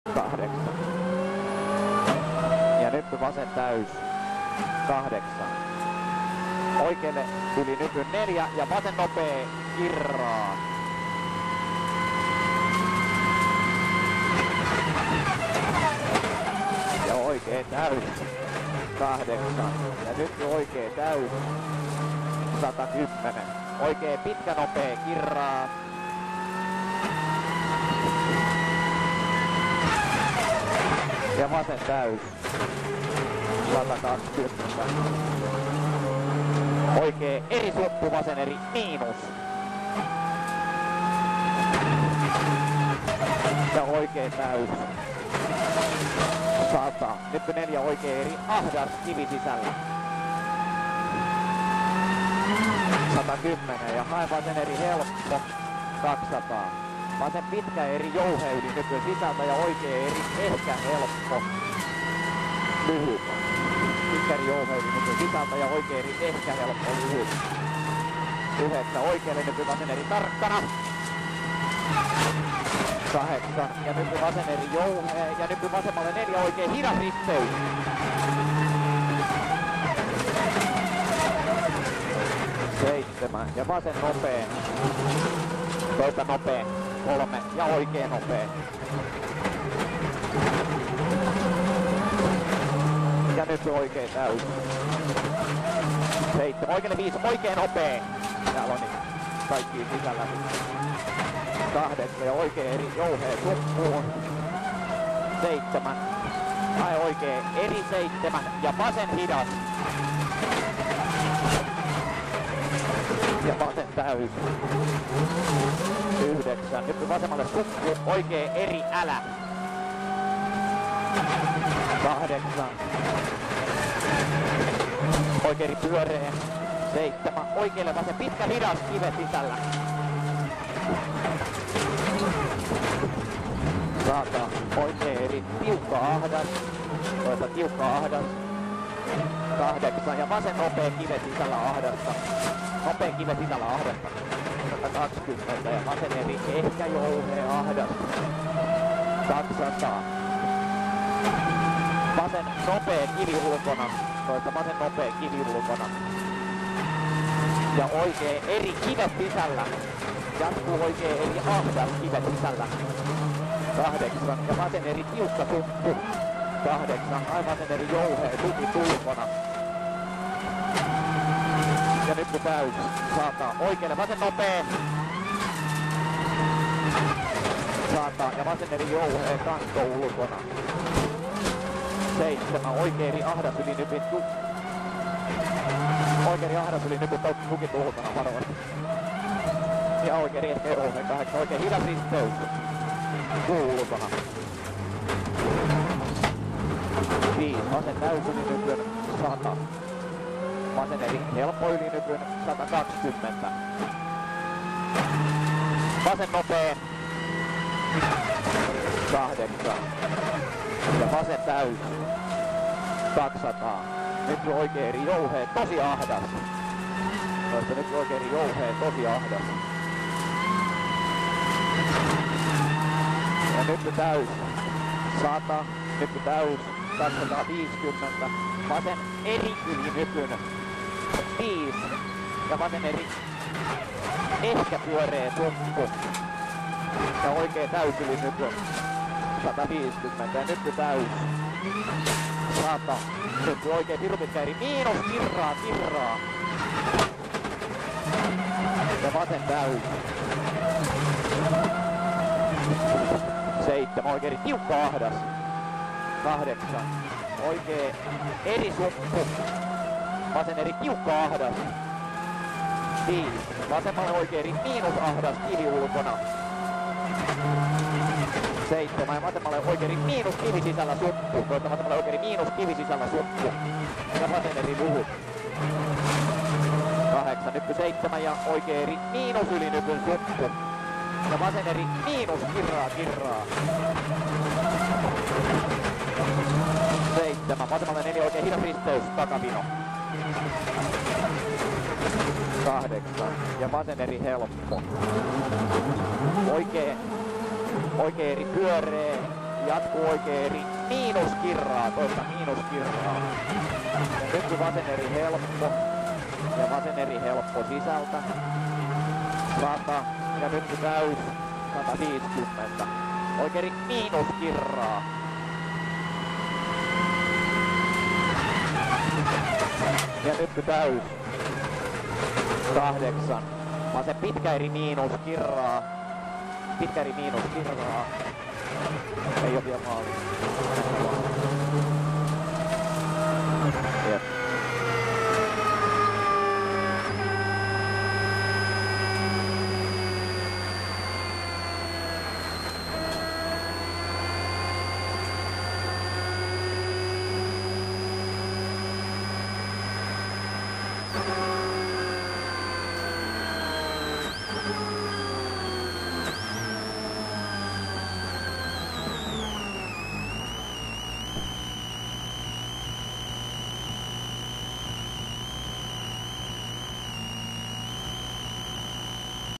8. Ja nyt vasen täys. 8. Oikealle yli nypyn 4 ja vasen nopee kirraa. Ja oikee täys. 8. Ja nyt oikee täys. 110. Oikee pitkä nopee kirraa. Ja vasen täys. 120. Oikee eri suppu, vasen eri miinus. Ja oikee täys. 100. Nyt 4 oikee eri ahdas kivi sisällä. 110 ja hae vasen eri helppo. 200. Vasen pitkä eri jouhe yli nypyn sisältä ja oikee eri ehkä helppo. Lyhyt. Pitkä eri jouhe yli nypyn sisältä ja oikee eri ehkä helppo lyhyt. 9 oikealle nypyn vasen eri tarkkana. 8 ja nypyn vasen eri jouhe ja nypyn vasemmalle 4 oikee hidas risteys. 7 ja vasen nopee. Toista nopee. 3 ja oikee nopee. Ja nyt oikee täys. 7 oikealle 5 oikee nopee. Täällä on niin kaikki sisällä. 8 ja oikee eri jouheen suppuun. 7. Hae oikee eri 7 ja vasen hidas. Ja vasen täys. 9. Nyt vasemmalle suppu, oikee eri älä. 8. Oikee eri pyöreen. 7. Oikealle vasen pitkä hidas kive sisällä. 100. Oikee eri tiukka ahdas. Toista tiukka ahdas. 8. Ja vasen nopea kive sisällä ahdasta. Nopea kive sisällä ahdasta. 120 ja vasen eri ehkä jouhee ahdas. 200. Vasen nopea kivi ulkona. Toista vasen nopea kivi ulkona. Ja oikee eri kive sisällä. Jatkuu oikee eri ahdas kive sisällä. 8 ja vasen eri tiukka suppu. 8 aivan vasen eri jouhee tukit ulkona. Ja nyt kun täys. 100. Oikealle vasen nopee. 100 ja vasen eri jouhee kanto ulkona. 7. Oikea eri ahdas yli nypin Oikea eri ahdas yli nypin tukit ulkona varovasti. Ja oikea eri ehkä jouhee 8. Oikea hidas risteys. Ulkona. 5. Vasen täys yli nypin 100. Vasen eri helppo yli nypyn 120. Vasen nopee. 8. Ja vasen täys. 200. Nyt oikee eri jouhee tosi ahdas. Toista nyt oikee eri jouhee tosi ahdas. Ja nyt täys. 100. Nyt täys. 250. Vasen eri yli nypyn. 5 ja vasen eri ehkä pyöreä suppu. Ja oikee täys yli nypyn. 150 ja nyt täys. 100. Nyt oikee pirupitkä eri miinus kirraa. Ja vasen täys. 7 oikee eri tiukka ahdas. 8 oikee eri suppu. Vasen eri tiukka ahdas. 5. Vasemmalle oikee eri miinus ahdas kivi ulkona. 7. Ja vasemmalle oikee eri miinus kivi sisällä suppu. Toista vasemmalle oikee eri miinus kivi sisällä suppu. Ja vasen eri lyhyt. 8. Nyppy 7 ja oikee eri miinus yli nypyn suppu. Ja vasen eri miinus kirraa. 7. Vasemmalle 4 oikee hidas risteys takapino. 8. Ja vasen eri helppo. Oikee eri pyöree. Jatkuu oikea eri miinuskirraa, toista miinuskirraa. Ja nyt kun vasen eri helppo. Ja vasen eri helppo sisältä. 100. Ja nyt kun täys 150. Oikein eri miinuskirraa. Ja nyt kun täys 8. Vasen pitkä eri miinuskirraa. Pitkä eri miinuskirraa. Ei oo vielä maali.